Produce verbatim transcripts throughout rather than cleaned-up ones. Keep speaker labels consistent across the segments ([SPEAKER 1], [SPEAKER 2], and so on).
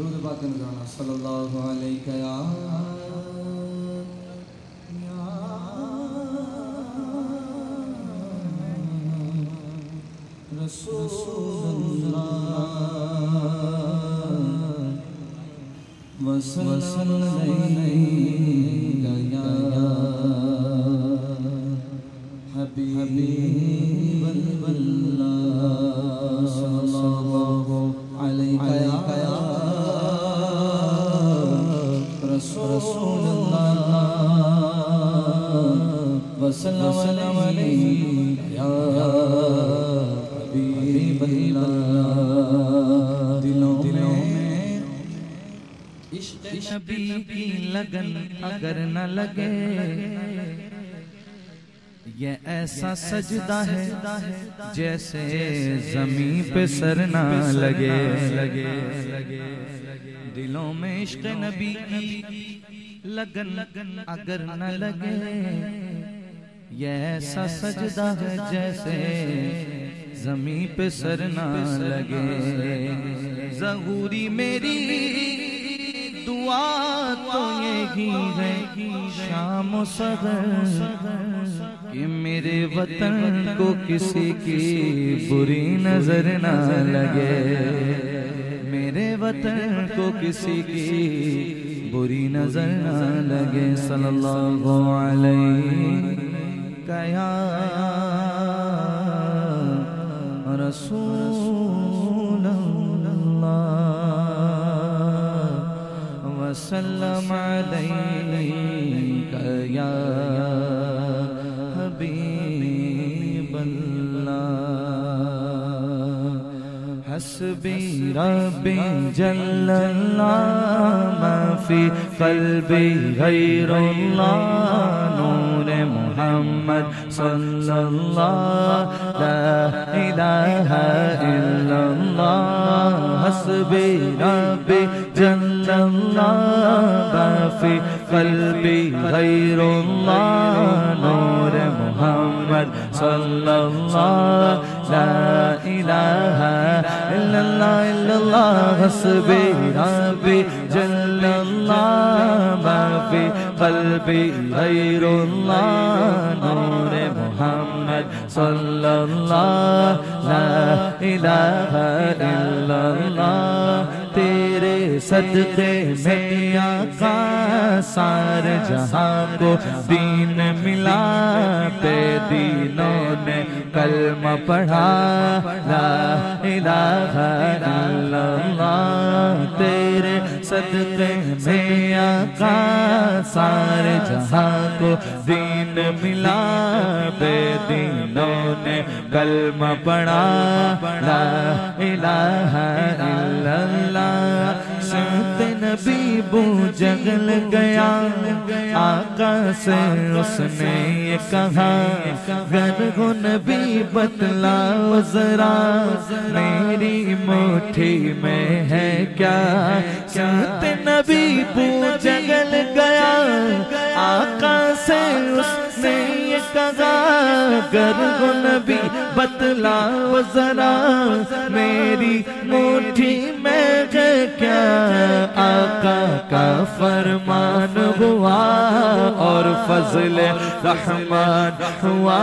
[SPEAKER 1] درود پاک کا نذرانہ صلی اللہ علیہ یا رسول اللہ وسلم علیہ یا حبیب اللہ صلی اللہ علیہ یا رسول اللہ وسلم علیہ یا حبیب اللہ دلوں میں عشق
[SPEAKER 2] نبی کی لگن اگر نہ لگے یہ ایسا سجدہ ہے جیسے زمین پہ سر نہ لگے دلوں میں عشق نبی کی لگن اگر نہ لگے یہ ایسا سجدہ ہے جیسے زمین پہ سر نہ لگے ظہوری میری دعا تو یہی ہے شام و سحر کہ میرے وطن کو کسی کی بری نظر نہ لگے میرے وطن کو کسی کی بری نظر نہ لگے صلی اللہ علیہ یا رسول اللہ وسلم علیہ یا حبیب اللہ حسبی ربی جلاللہ ما فی قلبی غیر اللہ نور محمد صلی اللہ لا الہ الا اللہ حسبی ربی جلاللہ ما فی قلبی غیر اللہ نور محمد صلی اللہ لا الہ الا اللہ الا اللہ حسبی ربی جل اللہ ما فی قلبی غیر اللہ نور محمد صلی اللہ لا الہ الا اللہ تیرے صدقے میں آقا سارے جہاں کو دین ملا پہ دینوں نے کلمہ پڑھا لا الہ الا اللہ تیرے صدقے میں آقا سارے جہاں کو دین ملا پہ دینوں نے کلمہ پڑھا لا الہ الا اللہ سنت نبی بو جگل گیا آقا سے اس نے یہ کہا گر ہو نبی بتلاؤ ذرا میری مٹھی میں ہے کیا سنت نبی بو جگل گیا آقا سے اس نے یہ کہا گر ہو نبی بتلاؤ ذرا میری مٹھی میں ہے کیا آقا کا فرمان ہوا اور فضل رحمان ہوا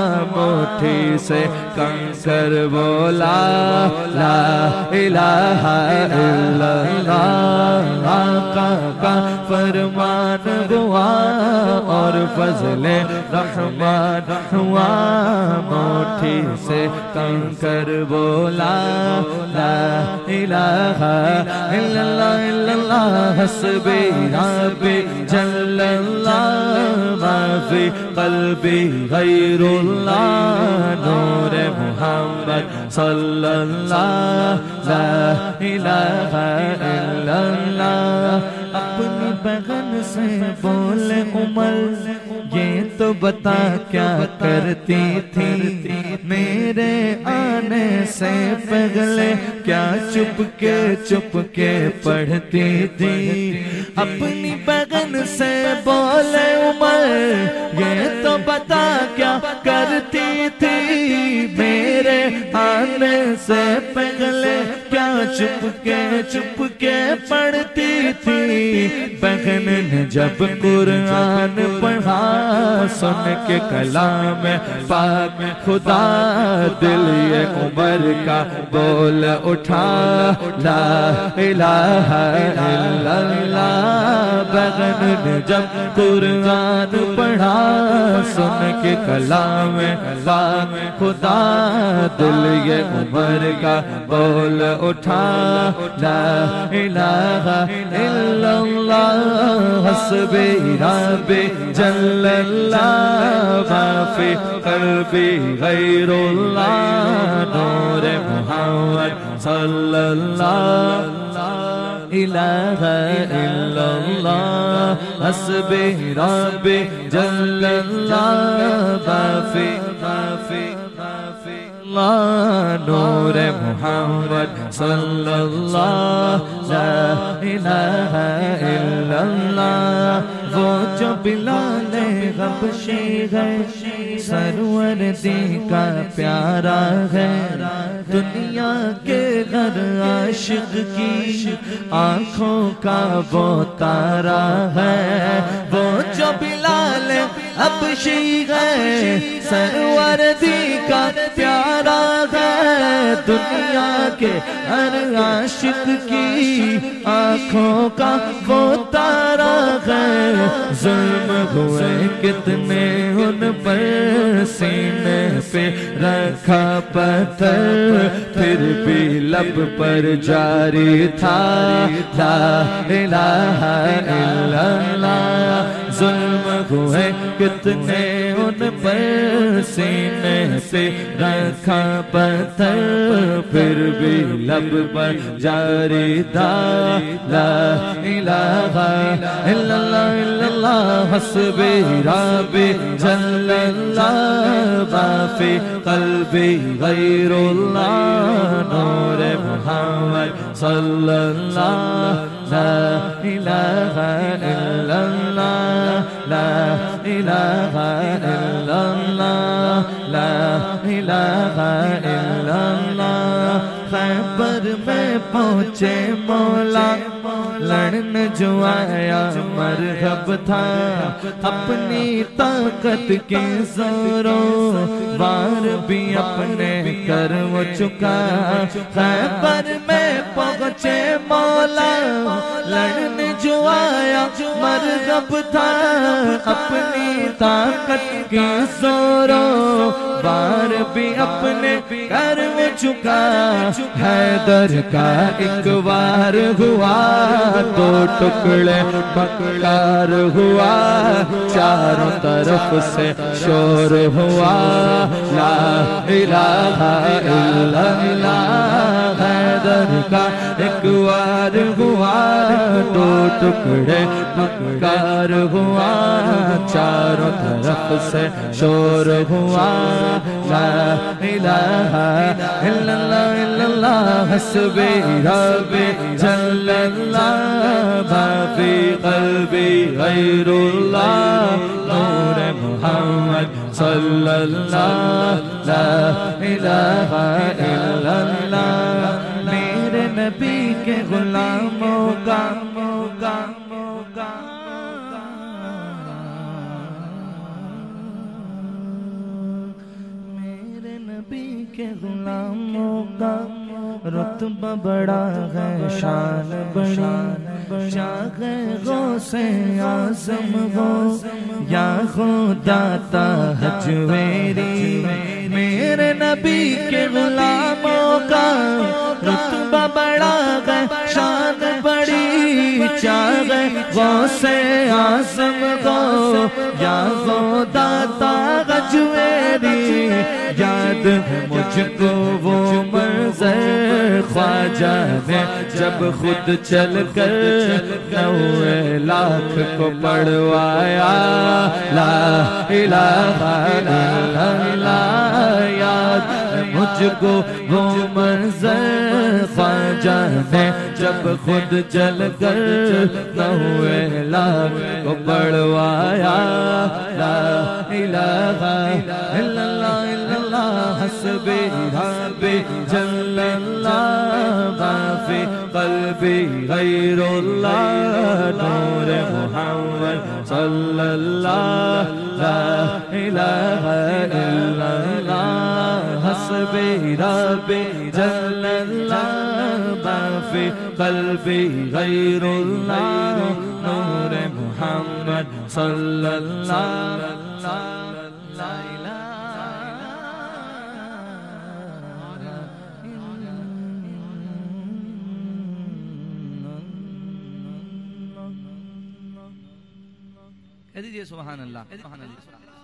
[SPEAKER 2] مٹھی سے کنکر بولا لا الہ الا اللہ آقا کا فرمان ہوا اور فضل رحمان ہوا مٹھی سے کنکر بولا لا الہ الا اللہ الا اللہ حسبی ربی جل اللہ ما فی قلبی غیر اللہ نور محمد صلی اللہ لا الہ الا اللہ اپنی بغن سے بولے عمر یہ تو بتا کیا کرتی تھی میرے آنے سے پہلے کیا چپ کے چپ کے پڑھتی تھی اپنی بغن سے بولے عمر یہ تو بتا کیا کرتی تھی میرے آنے سے پہلے کیا چپ کے چپ کے پڑھتی تھی بہن نے جب قرآن پڑھا سن کے کلام پاک خدا دل یہ عمر کا بول اٹھا لا الہ الا اللہ بہن نے جب قرآن پڑھا سن کے کلام پاک خدا دل یہ عمر کا بول اٹھا لا الہ الا اللہ حسبی ربی جلاللہ ما فی قلبی غیر اللہ نور محمد صلی اللہ الہ الا اللہ حسبی ربی جلاللہ ما فی نور محمد صلی اللہ لا الہ الا اللہ وہ جو بلال حبشی ہے سرور دی کا پیارا ہے دنیا کے ہر عاشق کی آنکھوں کا وہ تارا ہے وہ جو بلال حبشی ہے سرور دی کا پیارا ہے دنیا کے ہر عاشق کی آنکھوں کا وہ تارا ہے ظلم ہوئے کتنے ان پر سینے پہ رکھا پتھر پھر بھی لب پر جاری تھا لا الہ الا اللہ ظلم ہوئے کتنے ان پر سینے پہ رکھا پتھر پھر بھی لب پر جاری تھا لا الہ الا اللہ الا اللہ حسبی ربی جلاللہ ما فی قلبی غیر اللہ نور محمد صلی اللہ لا الہ الا اللہ لا الہ الا اللہ لا الہ الا اللہ خیبر میں پہنچے مولا لڑن جو آیا مرحب تھا اپنی طاقت کے زوروں وار بھی اپنے کر وہ چکا خیبر میں پہنچے مولا لڑن جو آیا مرحب تھا اپنی طاقت کے زوروں وار بھی اپنے کر وہ چکا حیدر کا ایک وار ہوا دو ٹکڑے پکڑار ہوا چاروں طرف سے شور ہوا لا الہ الا اللہ حیدر کا ایک وار ہوا دو ٹکڑے پکڑار ہوا چاروں طرف سے شور ہوا لا الہ الا اللہ الا اللہ حسبی ربی جلاللہ ما فی قلبی غیر اللہ نور محمد صلی اللہ لا الہ الا اللہ میرے نبی کے غلاموں کا موقع میرے نبی کے غلاموں کا رتبہ بڑا ہے شان بڑی چاہے غوث اعظم ہو یا خدا تا حجویری میرے نبی کے غلاموں کا رتبہ بڑا ہے شان بڑی چاہے غوث اعظم ہو یا خدا تا حجویری یاد ہے مجھ کو وہ منظر خواجہ نے جب خود چل کر نوے لاکھ کو پڑھوایا لا الہ الا اللہ یاد ہے مجھ کو وہ منظر خواجہ نے جب خود چل کر نوے لاکھ کو پڑھوایا لا الہ الا اللہ حسبی ربی جلاللہ ما فی قلبی غیر اللہ نور محمد صلی اللہ لا الہ الا اللہ حسبی ربی جل اللہ ما فی قلبی غیر اللہ نور محمد صلی اللہ لا الہ کہہ دیجئے سبحان اللہ.